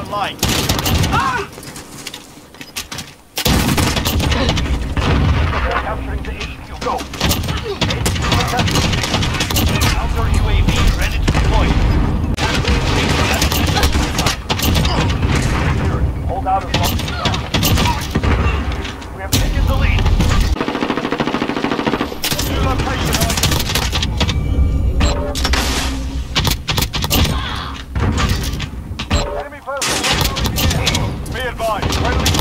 online. Capturing the HQ. Go. Counter UAV ready to deploy. Hold out as long as you can. We have taken the lead. New location. Enemy personnel. Be advised. Friendly.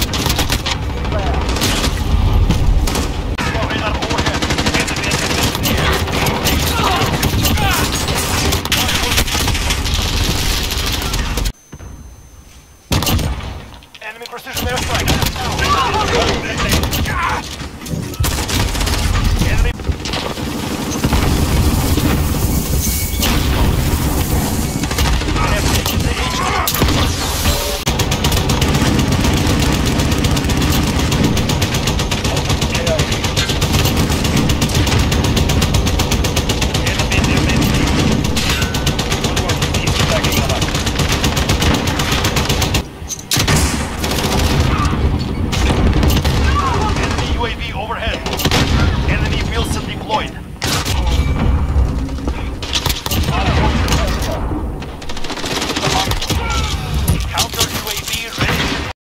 Enemy precision airstrike.